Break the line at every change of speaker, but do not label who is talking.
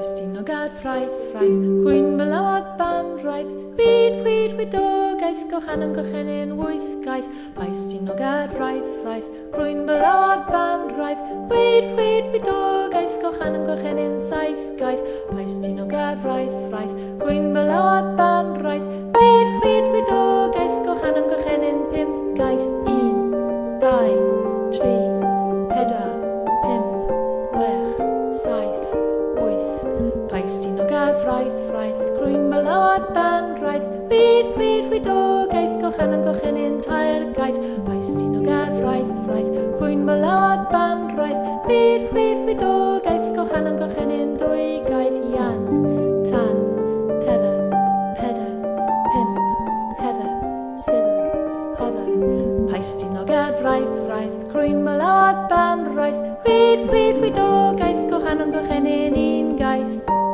Paistyn o gad ffraith, cwyn belawad bandraeth, wyd dogaeth, gochan yn gochenin wyth gaeth. Paistyn o gad ffraith, cwyn belawad bandraeth, wyd dogaeth, gochan yn gochenin saith gaeth. Paistyn o gad ffraith, cwyn belawad bandraeth, wyd dogaeth, gochan yn gochenin pimp gaeth. 1, 2, 3, 4, 5, 6, 7, 8. Paistyn o gad ffraith, crwyn belawad bandraeth, wyd dogaeth, gochan yn gochenin tair gaeth. Paistyn o gad ffraith, crwyn belawad bandraeth, wyd dogaeth, gochan yn gochenin dwy gaeth. Ian, tan, tedder, peder, pimp, heather, sither, hodder. Paistyn o gad ffraith, crwyn belawad bandraeth, wyd dogaeth, gochan yn gochenin un gaeth.